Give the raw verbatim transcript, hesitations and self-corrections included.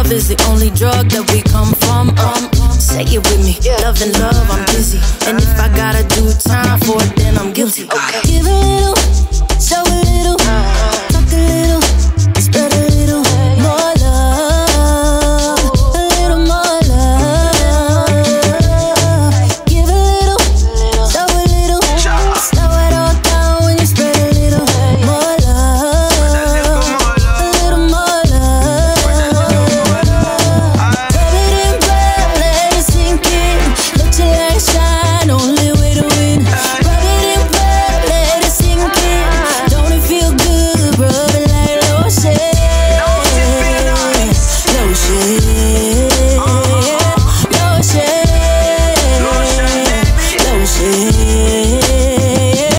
love is the only drug that we come from. Um, say it with me, love and love, I'm busy. And if I gotta do time for it, then I'm guilty. Okay. Give a little